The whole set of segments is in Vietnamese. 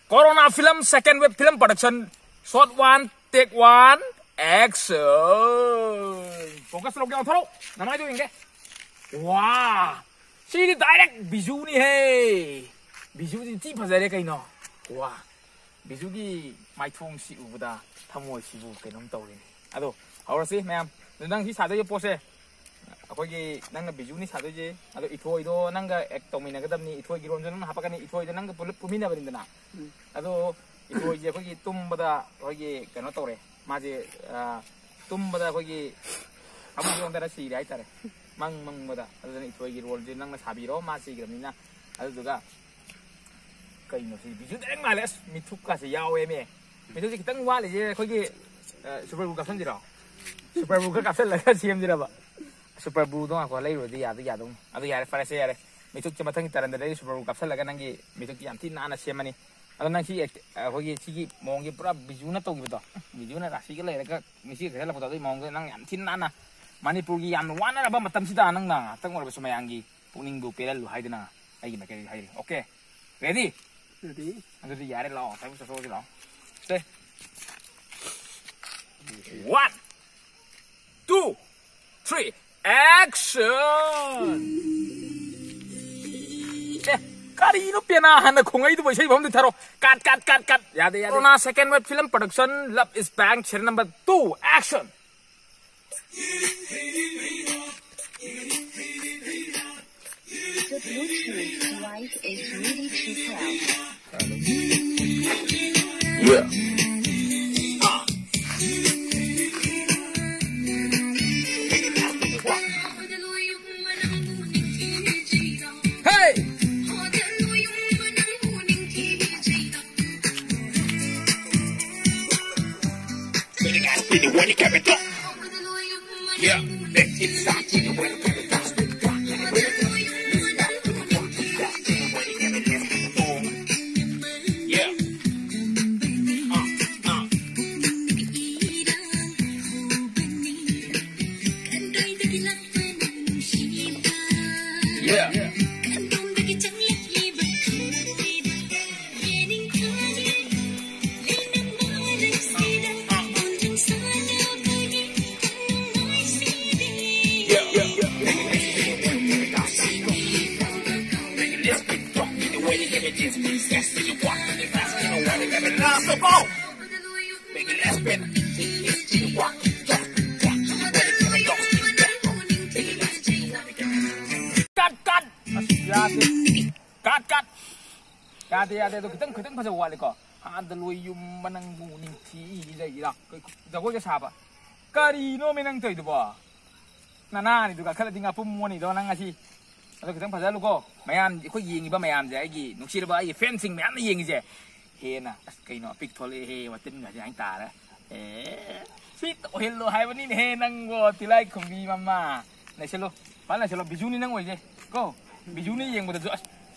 Corona film second wave film production shot 1 take 1 action. Focus log yang thoro. Nama itu yang wah. Sini direct bisu ni hey. Bisu ni ti phazare kai no. Wah. Bisu gi mai thong si ubuda thamoi si bu kai nom taw ni. Ado, aurasi ma'am. Nang si sado yo pose. Akogi nang bisu ni sado je. Ado ithoi do nang ga ek tomina ga damni ithoi gi ron jon hapakani ithoi do nang ga pumina barindana. Ado ithoi je akogi tumbada akogi kano tawre. Maje tumbada akogi amu yongdara si rai tare. Mang bada aduna ithoi gi rol je nang na sabiro ma si gramina. Ado duga kai no si bisu dereng males mithuk ka se yawe me. Mithuk ji kitang wa le je akogi super book kapsan jira. Super book kapsan laga CM jira ba. Super book dong aku lai rodi ya dong. Ado ya farase ya. Mithuk je mathang taran da super book kapsan laga nangi mithuk yam tin na semani. Ado nang si akogi sigi mongi pura bisu na tong beto. Bisu na rasi ke lai laga misi ke la foto doi mong nang yam tin na Manipur gi yam wana ra ba matam sida nang na tang ora sumayangi puning bu pelal lu haidana ai ma ke hai. Okay. Ready? Ready. Ado di yare lo, tai so so lo. Stay. 1, 2, 3, action! Kari no pena hana khongai du boisai bom du tharo cut. Yade. Corona second wave film production Love is Back chapter number 2 action. The Bluetooth light is ready to tell. Yeah. Hey! Yeah, let's get started. Cut. Itu kita pasal wali ko. Ada loyum manang buning ti lagi lah. Jago ke siapa? Karino menang tu itu ba. Nana itu kalau tinggal pun ni doang ngasih. Atau kita pasal lu ko. Mayam, kau yengi ba mayam je. Agi nuksir ba ye fencing mayam ni yengi je. He na, kau no pick thole he watin nggak jangan tar. Sit hello hai wani he nang go tilai kumbi mama. Nasi lo, mana nasi lo biju ni nang go je. Ko biju ni yang betul.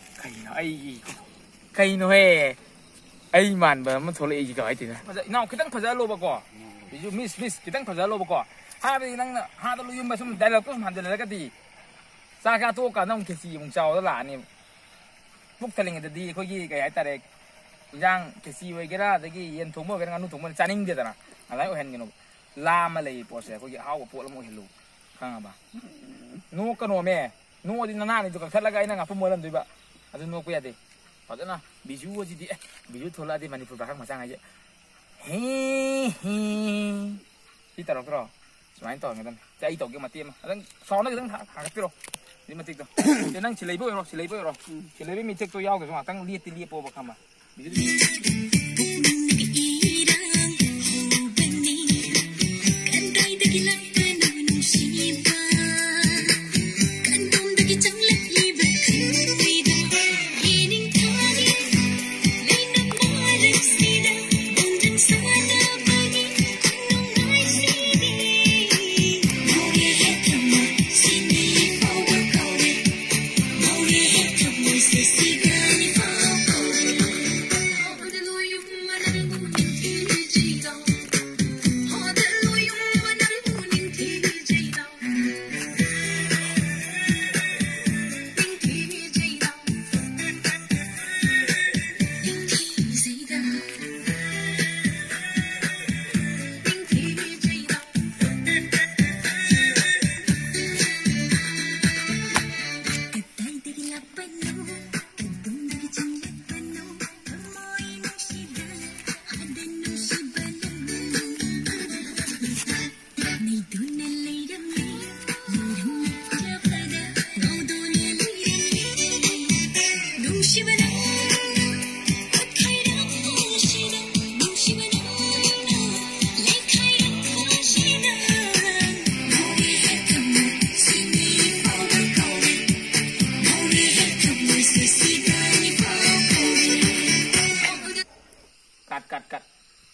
Kay no he ay man ba man thole ji ka ai tina now kitang phaja lo ba ko bisu miss kitang phaja lo ba ko ha bi nang ha da lu yum ba sum dialog ko man de la ka di sa ka to ka nong ke si mong chao da la ni puk thaling de di ko gi kai ai ta re yang ke si we gera da gi yen thong mo ga nganu thong mo chaning de da na alai o hen gi no la ma le po se ko gi haw po la mo helu khang ba no ka no me no di na ni to ka thala ga ina nga pu mo lam dui ba adu no ko ya de Ada na biju aja di biju thola di Manipur bahang macam aja. Kita rok semain tol ngetan. Cai tol ke mati mah. Ada soalnya kita harus piro. Di mati tu. Jangan silai boy ro. Silai mi cek tu yau ke semua. Tang lihat po bakama. Biju.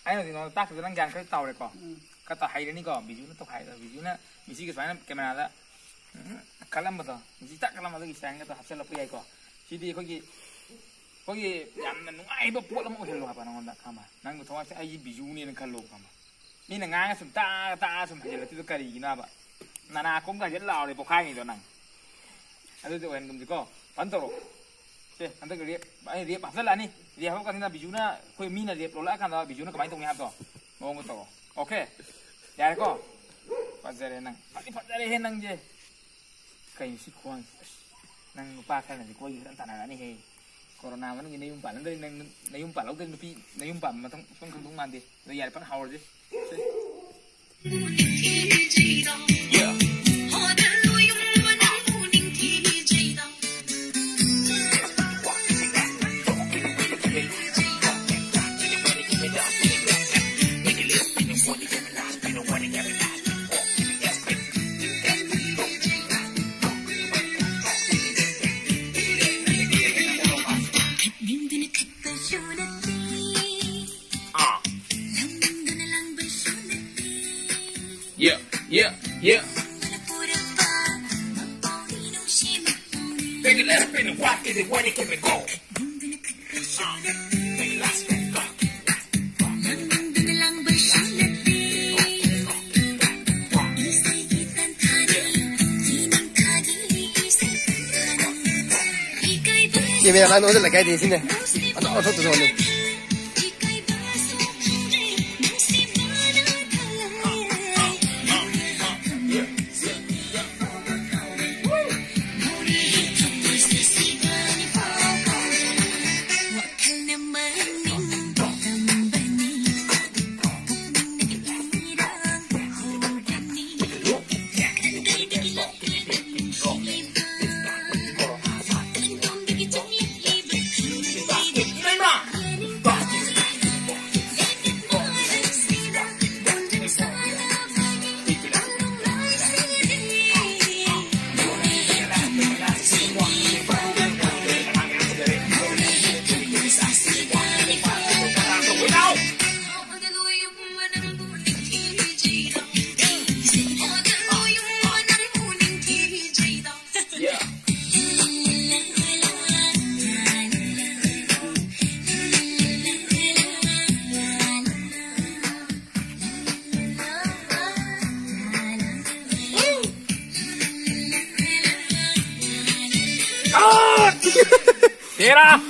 ai thì nó tác cho năng gan cái tàu này có cái tàu hay đấy ní có ví dụ nó tàu hay rồi ví dụ nó mình chỉ cái xoáy camera đó cái lắm mà thôi mình chỉ tắt cái lắm mà cái sáng cái tàu hấp dẫn là cái có chỉ đi 거기 얌는 아이 뭐 볼라 뭐 헬로 하바 나온다 가마 난 그 동아시 아이 비주니는 칼로 가마 니는 가 좀 따따 좀 하려 티도 까리기나 봐 나나 공가 jet lao để bộc khai rồi nằng anh tôi em cũng có bắn tàu thế anh tôi cái điệp rất là ní điệp không cần là ví dụ nó khơi min là điệp rồi lại cần là ví dụ nó cái máy tung nháp rồi ngon cái tàu ok ya có phát ra đây nằng phát ra đây hết nằng gì cái gì khoan nằng ba cái này có gì đang tàn này này corona mana gini umpan, nanti na umpan, lalu nanti na umpan, matang kung mandi, nanti ada pan hawar je. Yeah. Take it left and walk it and when it can go. Chị bây giờ nói rất là cái gì xin này, nó tốt rồi này. Tira!